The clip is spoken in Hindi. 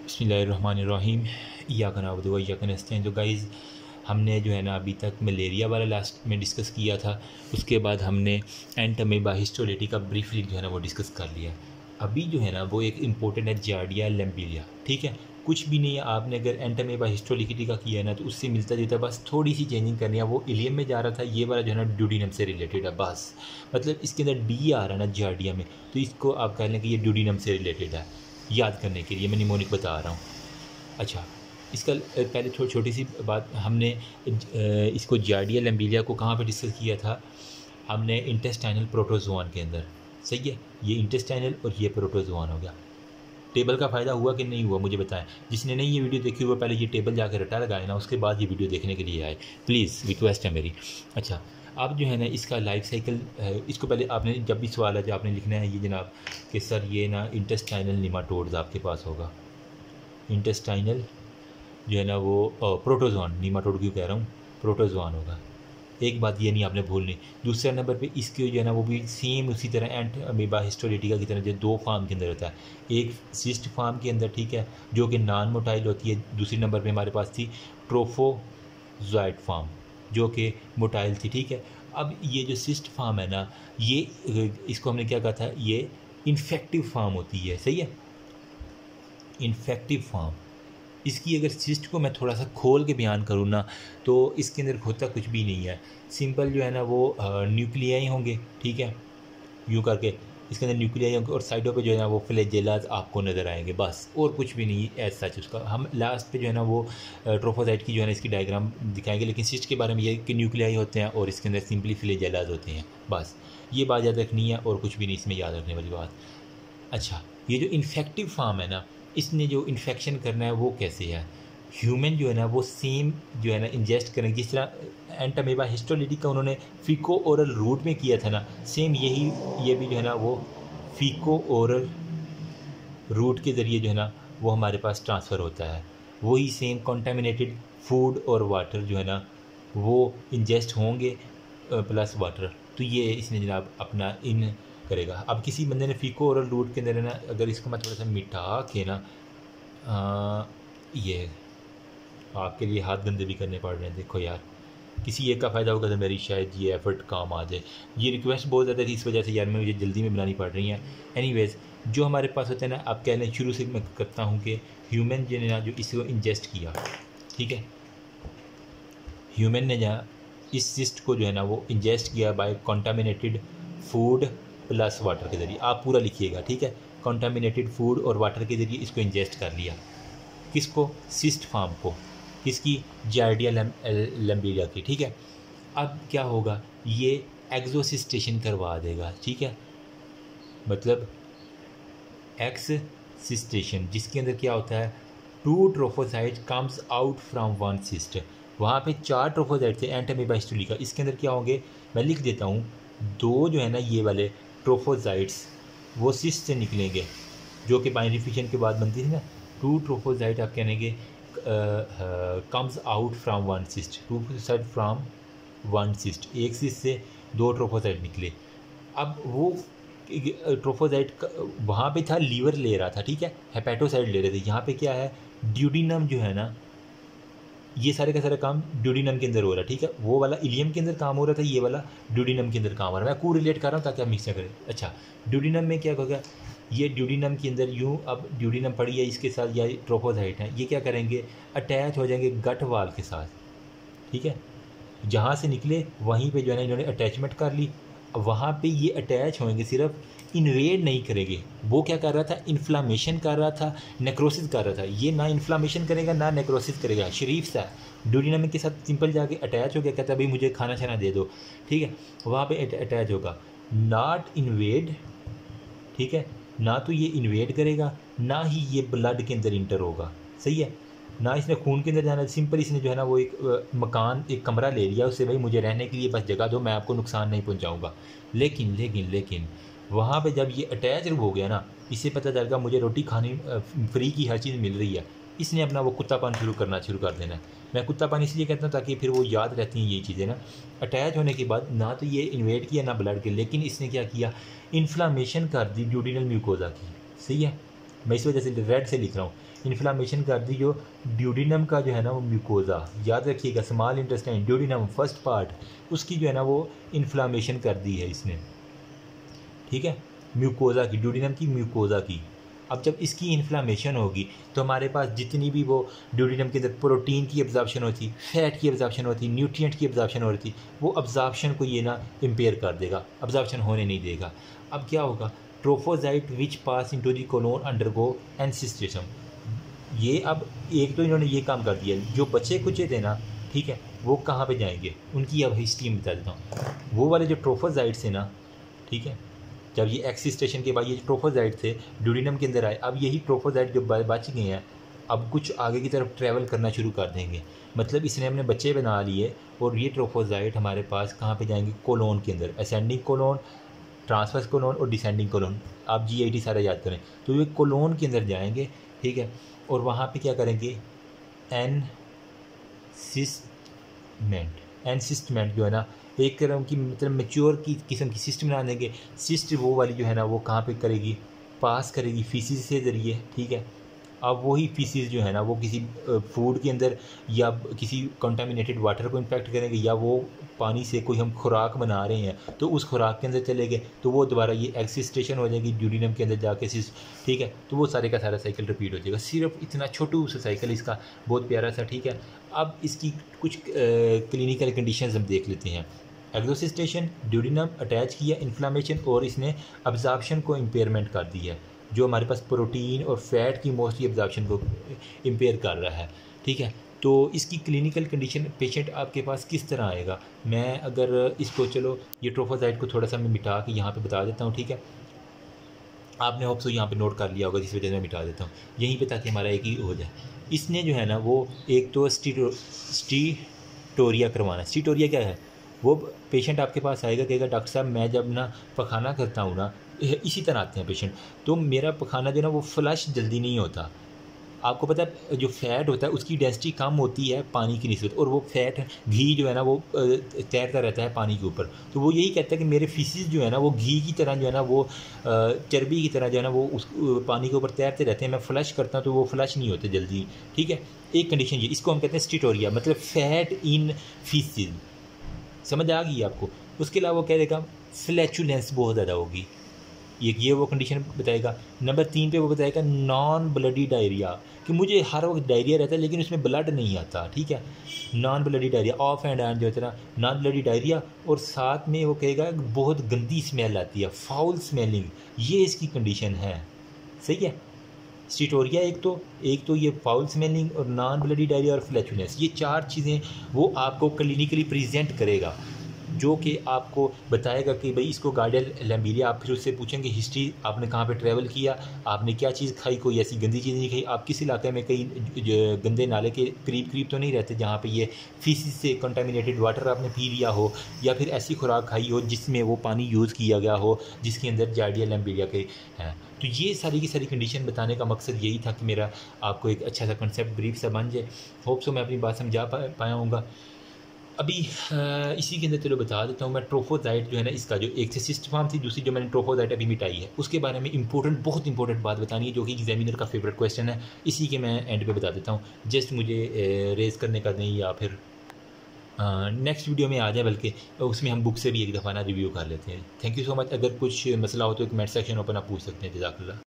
बिस्मिल्लाहिर्रहमानिर्रहीम इय्याका नअबुदु व इय्याका नस्तईन। तो गाइज़ हमने जो है ना अभी तक मलेरिया वाला लास्ट में डिस्कस किया था, उसके बाद हमने एंटमीबा हिस्टोलिटी का ब्रीफली जो है ना वो डिस्कस कर लिया। अभी जो है ना वो एक इम्पोर्टेंट है जार्डिया लैम्बिलिया। ठीक है, कुछ भी नहीं है, आपने अगर एंटमीबा हिस्टोलिटी का किया है ना तो उससे मिलता जुलता, बस थोड़ी सी चेंजिंग करनी है। वो इलियम में जा रहा था, ये वाला जो है ना ड्यूडिनम से रिलेटेड है बस। मतलब इसके अंदर डी आ रहा है ना जार्डिया में, तो इसको आप कह लें कि ये ड्यूडिनम से रिलेटेड है। याद करने के लिए मैं निमोनिक बता रहा हूँ। अच्छा, इसका पहले छोटी सी बात, हमने इसको जार्डिया लैम्बिलिया को कहाँ पे डिस्कस किया था? हमने इंटेस्टाइनल प्रोटोजोआन के अंदर। सही है, ये इंटेस्टाइनल और ये प्रोटोजोआन हो गया। टेबल का फ़ायदा हुआ कि नहीं हुआ मुझे बताएं। जिसने नहीं ये वीडियो देखी हुआ पहले ये टेबल जाकर रटा लगाए ना, उसके बाद ये वीडियो देखने के लिए आए, प्लीज़ रिक्वेस्ट है मेरी। अच्छा, अब जो है ना इसका लाइफ साइकिल, इसको पहले आपने जब भी सवाल है जो आपने लिखना है ये जनाब कि सर ये ना इंटेस्टाइनल निमाटोड्स आपके पास होगा। इंटेस्टाइनल जो है ना वो प्रोटोजोआन, निमाटोड क्यों कह रहा हूँ, प्रोटोजोआन होगा। एक बात ये नहीं आपने भूलनी। दूसरे नंबर पे इसके जो है ना वो भी सेम उसी तरह एंट अमीबा हिस्टोलिटिका की तरह जो दो फार्म के अंदर होता है। एक सिस्ट फार्म के अंदर, ठीक है, जो कि नॉन मोटाइल होती है। दूसरी नंबर पे हमारे पास थी ट्रोफोजॉइट फार्म जो कि मोटाइल थी। ठीक है, अब ये जो सिस्ट फार्म है ना, ये इसको हमने क्या कहा था, ये इन्फेक्टिव फार्म होती है। सही है, इन्फेक्टिव फार्म। इसकी अगर सिस्ट को मैं थोड़ा सा खोल के बयान करूँ ना तो इसके अंदर होता कुछ भी नहीं है। सिंपल जो है ना वो न्यूक्लियाई होंगे। ठीक है, यूँ करके इसके अंदर न्यूक्लियाई होंगे और साइडों पे जो है ना वो फ्लैजेलाज आपको नज़र आएंगे, बस और कुछ भी नहीं एज सच। उसका हम लास्ट पे जो है ना वो ट्रोफोसाइट की जो है ना इसकी डायग्राम दिखाएंगे। लेकिन सिस्ट के बारे में ये कि न्यूक्लियाई होते हैं और इसके अंदर सिंपली फ्लैजेलाज होते हैं, बस ये बात याद रखनी है और कुछ भी नहीं इसमें याद रखने वाली बात। अच्छा, ये जो इन्फेक्टिव फार्म है ना, इसने जो इन्फेक्शन करना है वो कैसे है? ह्यूमन जो है ना वो सेम जो है ना इंजेस्ट करेंगे, जिस तरह एंटमीबा हिस्टोलिटिका का उन्होंने फीको ओरल रूट में किया था ना, सेम यही ये भी जो है ना वो फीको ओरल रूट के ज़रिए जो है ना वो हमारे पास ट्रांसफ़र होता है। वही सेम कॉन्टामिनेटेड फूड और वाटर जो है ना वो इंजेस्ट होंगे प्लस वाटर। तो ये इसने जनाब अपना इन करेगा। अब किसी बंदे ने फीको ओरल रूट के अंदर ना, अगर इसको मैं थोड़ा सा मिटा के ना, ये आपके लिए हाथ गंदे भी करने पड़ रहे हैं। देखो यार, किसी एक का फ़ायदा होगा तो मेरी शायद ये एफर्ट काम आ जाए। ये रिक्वेस्ट बहुत ज़्यादा थी, इस वजह से यार मुझे जल्दी में बनानी पड़ रही है। एनीवेज़, जो हमारे पास होता है ना, आप कह लें शुरू से मैं करता हूँ कि ह्यूमन जो ने ना जो इसको इंजेस्ट किया, ठीक है, ह्यूमन ने जहाँ इस सिस्ट को जो है ना वो इंजेस्ट किया by contaminated food plus water के ज़रिए। आप पूरा लिखिएगा, ठीक है, कॉन्टामिनेटेड फूड और वाटर के ज़रिए इसको इंजेस्ट कर लिया। किसको? सिस्ट फार्म को। किसकी? जार्डिया लैम्बिलिया की। ठीक है, अब क्या होगा, ये एक्सोसिस्टेशन करवा देगा। ठीक है, मतलब एक्ससिस्टेशन, जिसके अंदर क्या होता है, 2 trophozoite comes out from one cyst. वहाँ पे 4 ट्रोफोसाइट थे एंटमीबा हिस्टोलिका। इसके अंदर क्या होंगे, मैं लिख देता हूँ, 2 जो है ना ये वाले ट्रोफोसाइट्स वो सिस्ट से निकलेंगे, जो कि बाइनरी फिशन के बाद बनती थी ना। 2 ट्रोफोसाइट आप कहेंगे comes out from one cyst, 2 trophozoite from one cyst, एक सिस्ट से 2 ट्रोफोसाइट निकले। अब वो ट्रोफोसाइट वहाँ पे था, लीवर ले रहा था, ठीक है, हेपेटोसाइट ले रहे थे। यहाँ पे क्या है, ड्यूडिनम जो है ना, ये सारे का सारा काम ड्यूडिनम के अंदर हो रहा है। ठीक है, वो वाला इलियम के अंदर काम हो रहा था, ये वाला ड्यूडिनम के अंदर काम हो रहा है। मैं को रिलेट कर रहा हूँ ताकि आप मिक्स ना करें। अच्छा, ड्यूडिनम में क्या होगा, ये ड्यूडिनम के अंदर यूँ, अब ड्यूडिनम पड़ी है इसके साथ, या ट्रोफोसाइट है, ये क्या करेंगे, अटैच हो जाएंगे गट वाल के साथ। ठीक है, जहाँ से निकले वहीं पे जो है ना इन्होंने अटैचमेंट कर ली। वहाँ पे ये अटैच होंगे, सिर्फ इन्वेड नहीं करेंगे। वो क्या कर रहा था, इन्फ्लामेशन कर रहा था, नेक्रोसिस कर रहा था। ये ना इन्फ्लामेशन करेगा ना नेक्रोसिस करेगा, शरीफ सा ड्यूडिनम के साथ सिंपल जाके अटैच हो गया, कहता है भाई मुझे खाना छाना दे दो। ठीक है, वहाँ पे अटैच होगा, नॉट इन्वेड। ठीक है, ना तो ये इन्वेड करेगा, ना ही ये ब्लड के अंदर इंटर होगा। सही है, ना इसने खून के अंदर जाना। सिंपल इसने जो है ना वो एक मकान, एक कमरा ले लिया उससे, भाई मुझे रहने के लिए बस जगह दो, मैं आपको नुकसान नहीं पहुंचाऊंगा। लेकिन लेकिन लेकिन वहाँ पे जब ये अटैच हो गया ना, इससे पता चलेगा मुझे रोटी खानी फ्री की हर चीज़ मिल रही है, इसने अपना वो कुत्ता पानी शुरू कर देना है। मैं कुत्ता पानी इसलिए कहता हूँ ताकि फिर वो याद रहती हैं ये चीज़ें ना। अटैच होने के बाद ना तो ये इन्वेड किया ना ब्लड के, लेकिन इसने क्या किया, इन्फ्लामेशन कर दी ड्यूडिनल म्यूकोजा की। सही है, मैं इस वजह से रेड से लिख रहा हूँ। इन्फ्लामेशन कर दी जो ड्यूडिनम का जो है ना वो म्यूकोज़ा, याद रखिएगा, small intestine duodenum first part, उसकी जो है ना वो इन्फ्लामेशन कर दी है इसने, ठीक है, म्यूकोज़ा की, ड्यूडिनम की, म्यूकोज़ा की। अब जब इसकी इन्फ्लामेशन होगी तो हमारे पास जितनी भी वो ड्यूडिनम के अंदर प्रोटीन की एब्जॉर्प्शन होती, फैट की एब्जॉर्प्शन होती, न्यूट्रिएंट की एब्जॉर्प्शन हो रही थी, वो एब्जॉर्प्शन को ये ना इम्पेयर कर देगा, एब्जॉर्प्शन होने नहीं देगा। अब क्या होगा, trophozoite which pass into the colon undergo encystation. ये अब एक तो इन्होंने ये काम कर दिया, जो बचे कुचे थे ना, ठीक है, वो कहाँ पे जाएंगे, उनकी अब हिस्ट्री में बता देता हूँ। वो वाले जो ट्रोफोजाइट्स थे ना, ठीक है, जब ये एक्सिस्टेशन के बाद ये ट्रोफोजाइट थे ड्यूडिनम के अंदर आए, अब यही ट्रोफोजाइट जो बच गए हैं अब कुछ आगे की तरफ ट्रैवल करना शुरू कर देंगे। मतलब इसने अपने बच्चे बना लिए और ये ट्रोफोजाइट हमारे पास कहाँ पे जाएंगे, कोलोन के अंदर, असेंडिंग कोलोन, ट्रांसवर्स कोलोन और डिसेंडिंग कोलोन। आप GIT सारा याद करें, तो ये कोलोन के अंदर जाएंगे, ठीक है, और वहाँ पे क्या करेंगे, एनसिस्टमेंट जो है ना, एक तरह की मतलब मेच्योर की किस्म की सिस्ट बना देंगे। सिस्ट वो वाली जो है ना वो कहाँ पे करेगी, पास करेगी फीसिस से ज़रिए, ठीक है। अब वही फीसिस जो है ना वो किसी फूड के अंदर या किसी कंटामिनेटेड वाटर को इन्फेक्ट करेंगे, या वो पानी से कोई हम खुराक बना रहे हैं तो उस खुराक के अंदर चले गए तो वो दोबारा ये एक्सिस्टेशन हो जाएगी ड्यूडिनम के अंदर जाके सिस्ट, ठीक है, तो वो सारे का सारा साइकिल रिपीट हो जाएगा। सिर्फ इतना छोटू सा साइकिल इसका, बहुत प्यारा सा, ठीक है। अब इसकी कुछ क्लिनिकल कंडीशंस हम देख लेते हैं। एक्सोसिस्टेशन, ड्यूडिनम अटैच किया, इन्फ्लामेशन, और इसने अब्जॉर्प्शन को इम्पेयरमेंट कर दी है, जो हमारे पास प्रोटीन और फैट की मोस्टली एब्जॉर्प्शन को इम्पेयर कर रहा है, ठीक है। तो इसकी क्लिनिकल कंडीशन, पेशेंट आपके पास किस तरह आएगा, मैं अगर इसको, चलो ये ट्रोफोजाइट को थोड़ा सा मैं मिटा के यहाँ पे बता देता हूँ, ठीक है। आपने होप सो यहाँ पे नोट कर लिया होगा, जिस वजह से मैं मिटा देता हूँ यहीं पे ताकि हमारा एक ही हो जाए। इसने जो है ना वो एक तो स्टीटोरिया करवाना। स्टीटोरिया क्या है, वो पेशेंट आपके पास आएगा, कहेगा डॉक्टर साहब मैं जब ना पखाना करता हूँ ना, इसी तरह आते हैं पेशेंट, तो मेरा पखाना जो ना वो फ्लश जल्दी नहीं होता। आपको पता है जो फैट होता है उसकी डेंसिटी कम होती है पानी की निस्बत, और वो फैट घी जो है ना वो तैरता रहता है पानी के ऊपर। तो वो यही कहता है कि मेरे फिशेस जो है ना वो घी की तरह जो है ना वो चर्बी की तरह जो है ना वो उस पानी के ऊपर तैरते रहते हैं। मैं फ्लश करता हूँ तो वो फ्लश नहीं होते जल्दी, ठीक है। एक कंडीशन ये, इसको हम कहते हैं स्टीटोरिया, मतलब फैट इन फिशेस, समझ आ गई आपको। उसके अलावा वो कह देगा फ्लैचुलेंस बहुत ज़्यादा होगी, ये वो कंडीशन बताएगा। नंबर 3 पे वो बताएगा नॉन ब्लडी डायरिया, कि मुझे हर वक्त डायरिया रहता है लेकिन उसमें ब्लड नहीं आता, ठीक है। Non bloody diarrhoea, off and on जो होता है ना, नॉन ब्लडी डायरिया, और साथ में वो कहेगा बहुत गंदी स्मेल आती है, फाउल स्मेलिंग, ये इसकी कंडीशन है, सही है। स्टीटोरिया एक तो ये फाउल स्मेलिंग और नॉन ब्लडी डायरिया और फ्लैचुलेंस, ये 4 चीज़ें वो आपको क्लिनिकली प्रेजेंट करेगा, जो कि आपको बताएगा कि भाई इसको गार्डिया लैम्बिलिया। आप फिर उससे पूछेंगे हिस्ट्री, आपने कहाँ पे ट्रैवल किया, आपने क्या चीज़ खाई, कोई ऐसी गंदी चीज़ नहीं खाई, आप किस इलाके में कहीं गंदे नाले के करीब तो नहीं रहते जहाँ पे ये फीसिस से कंटामिनेटेड वाटर आपने पी लिया हो, या फिर ऐसी खुराक खाई हो जिसमें वो पानी यूज़ किया गया हो जिसके अंदर गार्डिया लैम्बिलिया के हैं। तो ये सारी की सारी कंडीशन बताने का मकसद यही था कि मेरा आपको एक अच्छा सा कंसेप्ट ब्रीफ सा बन जाए। होप सो मैं अपनी बात समझा पाया हूँगा। अभी इसी के अंदर चलो बता देता हूँ मैं, ट्रोफोजाइट जो है ना इसका, जो एक से सिस्ट फॉर्म थी, दूसरी जो मैंने ट्रोफोजाइट अभी मिटाई है, उसके बारे में बहुत इंपॉर्टेंट बात बतानी है, जो कि एग्जामिनर का फेवरेट क्वेश्चन है। इसी के मैं एंड पे बता देता हूँ, जस्ट मुझे रेज़ करने का नहीं, या फिर नेक्स्ट वीडियो में आ जाए, बल्कि उसमें हम बुक से भी एक दफ़ा ना रिव्यू कर लेते हैं। Thank you so much. अगर कुछ मसला हो तो कमेंट सेक्शन ओपन आप पूछ सकते हैं। जज़ाकल्लाह।